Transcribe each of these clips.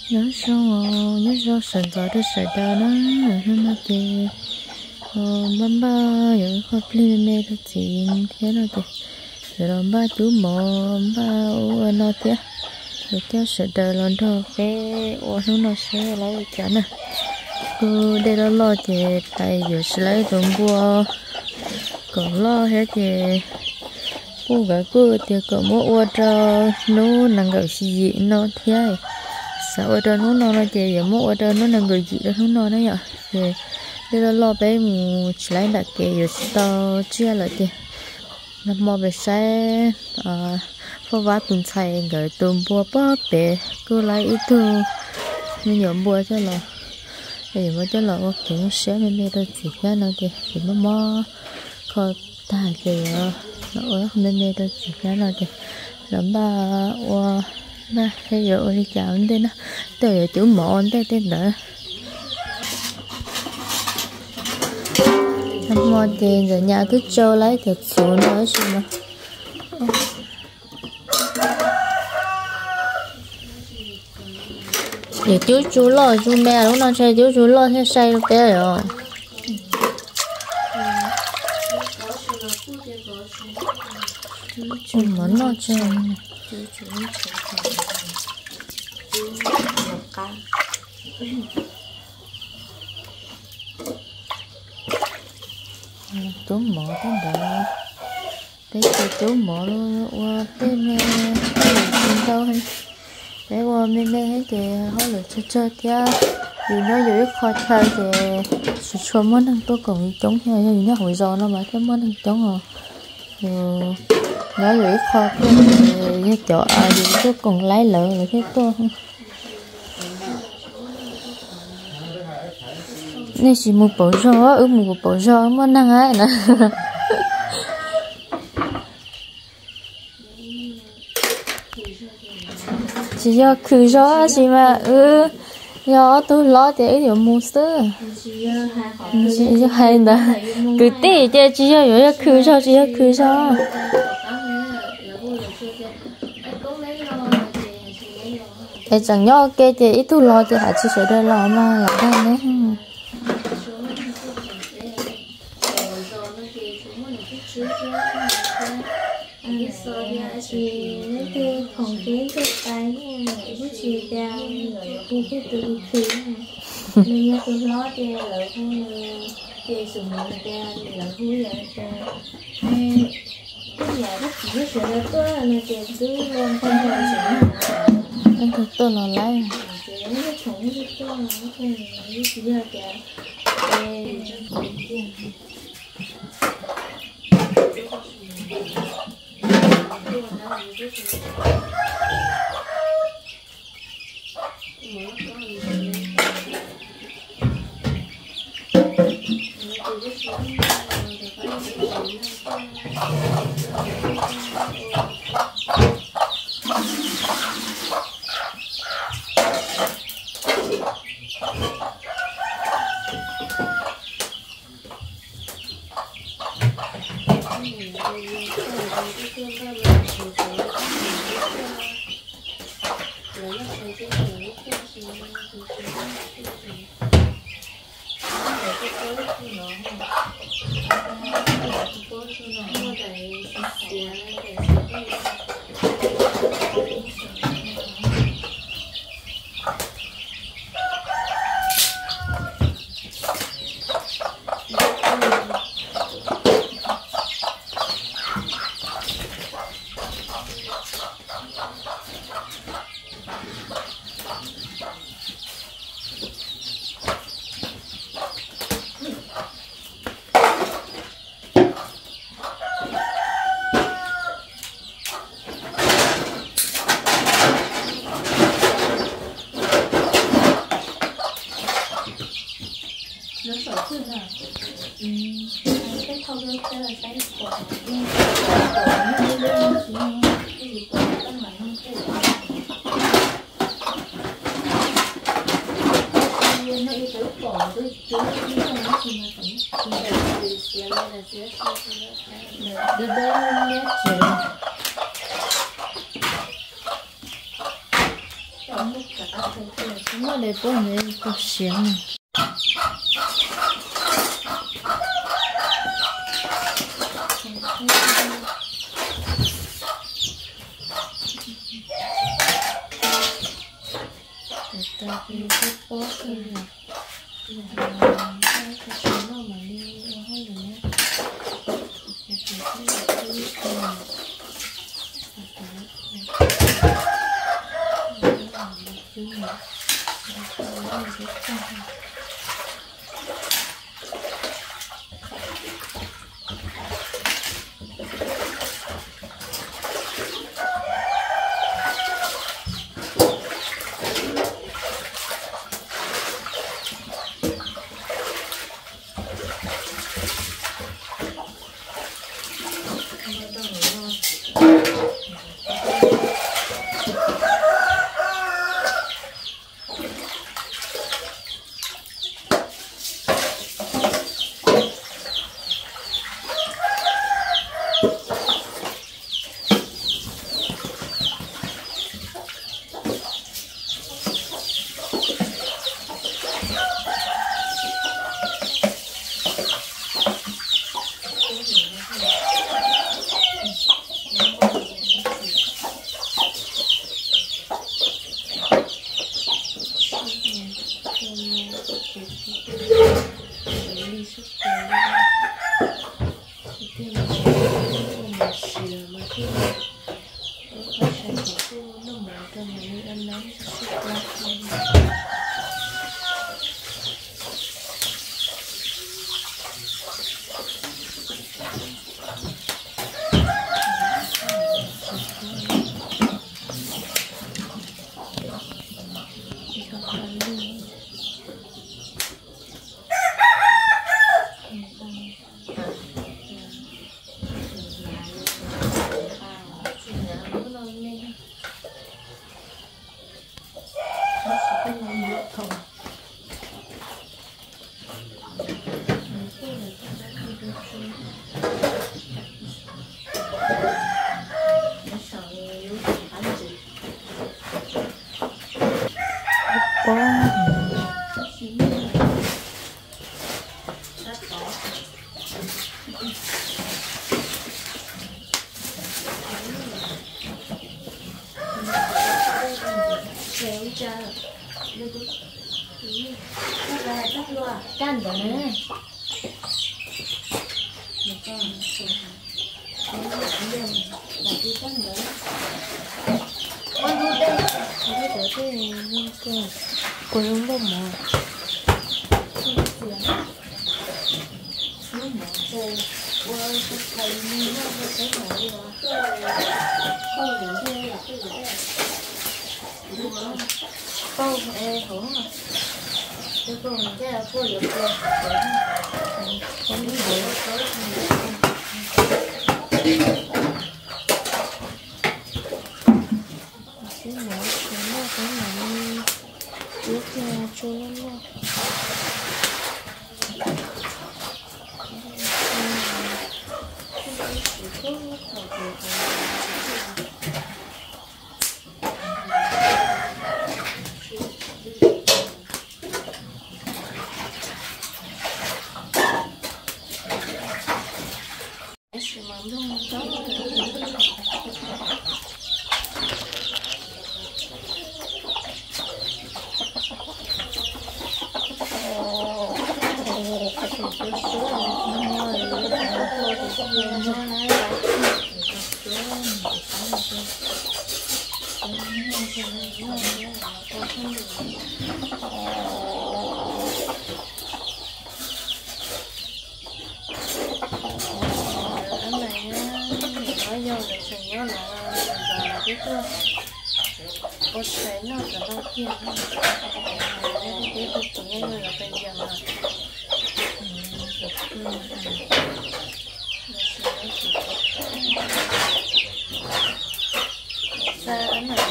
nhớ sao sần gió đưa sợi đào nó thì bamba những khoác lên mê thật gì thế nào thì rồi ba chú mò ba ô nó thế rồi cho sợi đào lần đầu cái ô nó sẽ lấy chả nè cứ để đó lo thì tại giờ sẽ lấy tôm bùa còn lo hết thì cô gái cô thì có mỗi ô trâu nó nằm gạo gì nó thế sao ô trâu nó thì giờ mỗi ô trâu nó nằm gạo gì đó nó đấy ạ thì để đó lo bé mù chỉ lấy đặt cái giờ tao chia lại thì nó mò về xe phô vá tuần xài gửi tôm bùa bó bé cứ lấy ít thôi mình nhộm bùa cho là bây giờ cho là kiểu sẽ mình đâu chỉ cái nào thì nó mò coi tài thì nó nên đâu chỉ cái nào thì làm ba ba bây giờ đi chào anh đây nó từ chỗ mòn đây tên nữa mò tiền rồi nhà cứ trâu lấy thật xuống nói gì mà để chú lo chú mẹ lúc nào chơi chú lo thế say lúc bé rồi chú muốn nó chơi chú mỏ cái đó cái chú mỏ qua cái mẹ đâu hay để qua mẹ hết thì hỏi là chơi kia vì nó dưới kho chơi thì cho món ăn tôi còn chống theo vì nó hồi giờ nó mà cái món ăn chống rồi nó dưới kho cái chỗ gì tôi còn lấy lợn là cái tôi nên chỉ một bộ gió một bộ gió món ăn ấy nè chỉ do khử gió gì mà do tôi lo để điều mua sữa chỉ do hay là cứ tí chứ chỉ do有khử gió chỉ do khử gió để chẳng nhớ cái thì ít tôi lo thì hãy chia sẻ đây lo mà là cái đấy chị lấy cái phòng kiến cái tay này của chị ra rồi cái tự khí này nên tôi lo cho lợi không chơi sùng ra lợi vui lợi cho nên cái nhà rất chỉ sợ là tôi là chơi cứ luôn không thôi chị anh thật tôi là lấy chị lấy cái thùng cái tôi là cái này chỉ là cả cái thau nước cái là cái của nó để bố mẹ có xiên này. Ta đi cái bó thôi nè, cái số nó mà đi hơi rồi nhé, Can rồi nè. Cô luôn bông mồi. Cô ê hổ mà. Cô mình cái là cô được rồi. Không biết gì cái mỏ cái này trước nhà cho nó có thấy nó cả bao kia không? Cái tục của nghe người là bên dần là xa ấn là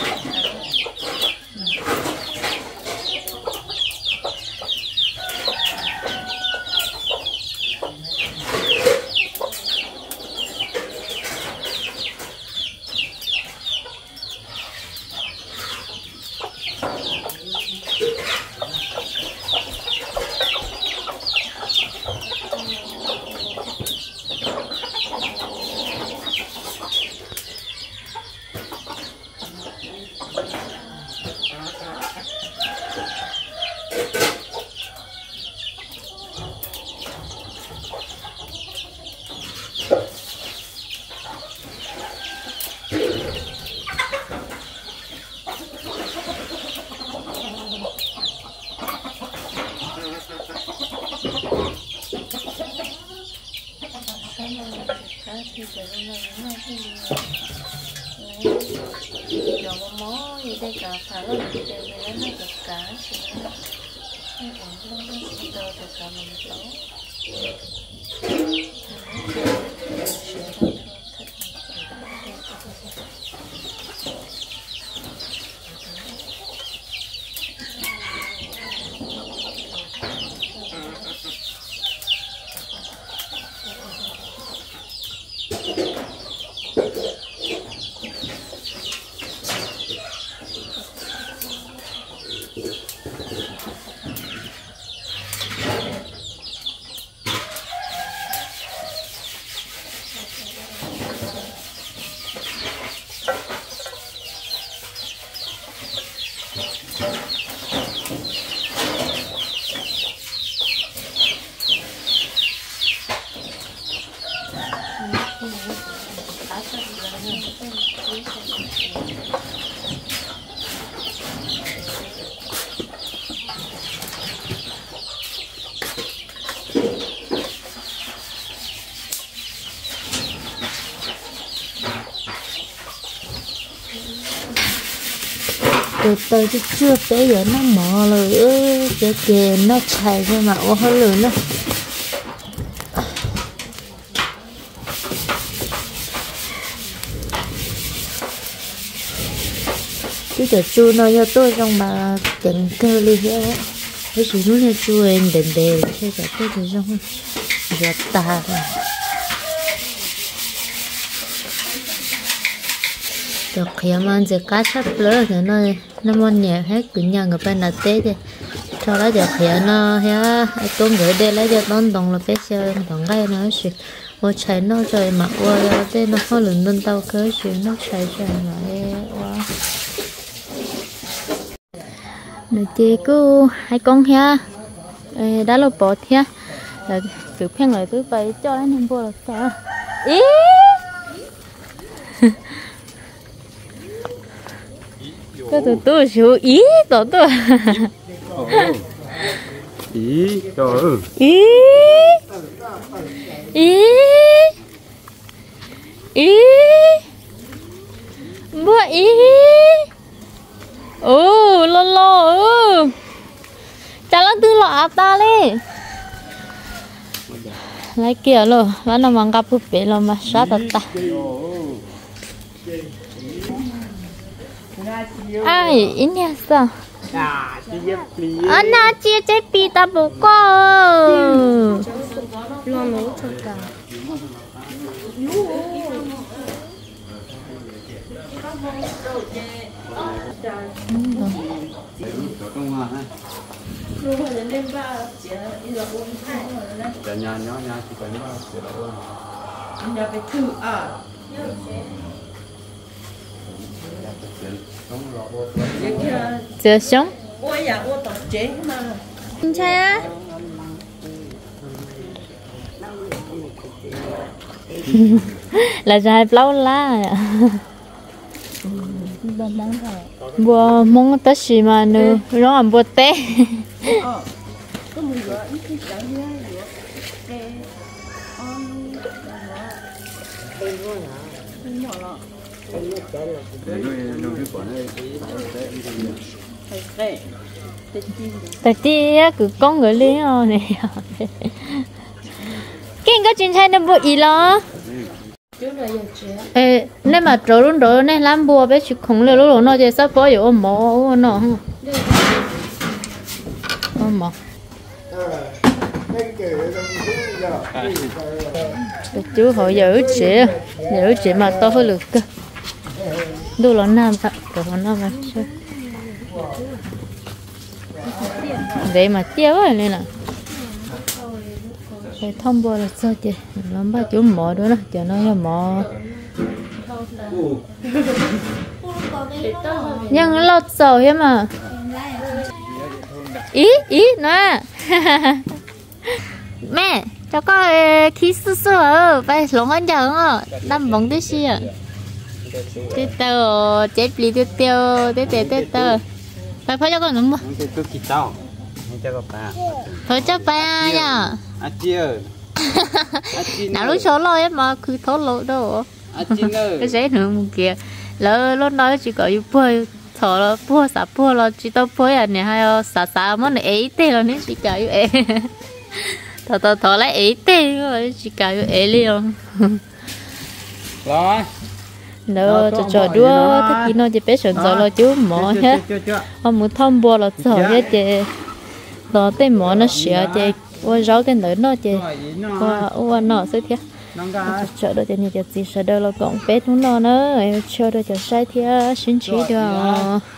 thì sẽ là những cái gì đó mà mó gì đây cả phải là để nó được cả sự nó ổn lắm nó sẽ được cả mình cháu từ từ chứ chưa tới giờ nó mò rồi cái kìa nó chạy ra mà ô hơi lửa nữa chứ giờ chu nó cho tôi trong mà tình cơ đi hết á cái sự nó cho chu em đền đền chứ giờ tôi thì trong giờ ta rồi khi mà ăn giờ cá sắp lỡ thì nó mòn nhẹ hết cứ nhà người bên là tết thì sau đó giờ khi nó hết tôi gửi đây lấy cho tốn đồng là bé xe đồng cái nó sự ô chạy nó rồi mà ô tên nó có lần lên tàu cơ sự nó chạy rồi mà wow nè chị cô hai con ha đã lột bỏ ha là chụp khen lại tôi phải cho nó nên vô là sao ý cái tụi tôi chịu ý tụi tôi ý trời ý ý ý mua ý lo lo chả lắm tư lọ ta đi lấy kia luôn nó nằm ăn cặp búp bê luôn mà sát ta ai in nha sao anh na chia trái pi ta bố co lo lố cho cả nhà chỉ cần nhà phải thử à chưa sống ôi ya ôi tao chế mà anh trai á là trai lâu lá bùa mong tất gì mà nữa nó làm bùa té tại tí cứ con người lý này cái có chuyện thay nó bùa ý lo nên mà trâu luôn rồi nên làm bùa bé chụp khổng lồ lúc nó chỉ sắp cóอยู่mỏ nó mỏ chú họ giữ chị mà to hơn được cơ đu nó nam thật rồi nó mà vậy mà chéo rồi nên là phải thông bò là sao chị làm ba chú mỏ đó cho nó cho mỏ nhưng nó lót sầu hết mà ý nói mẹ cho con khí sư sư phải xuống ăn chờ không đâm bóng tới xí à tết tơ chế pli tết tiêu tết tơ phải cho con đúng không cái kỹ tao cho các bạn phải cho ba nha chia nào lúc số lo ấy mà cứ thốt lộ đâu cái giấy nữa một kia lỡ lúc nói chỉ có yêu bơi thọ là bua xả bua là chỉ tao bơi à nè hay xả xả món này ấy tê là nên chỉ cả yêu ấy thọ lại ấy tê rồi chỉ cả yêu ấy liền rồi nó cho đua thế kia nó chỉ biết sườn giò lo chú mỏ hết không muốn thăm bua là giò hết chị nó tên mỏ nó sửa chị qua rau cái nữa nó chị qua nó sẽ thế chờ đợi cho nhiều chị sợ đâu là còn bé nó nữa chờ đợi cho sai thì xin chỉ được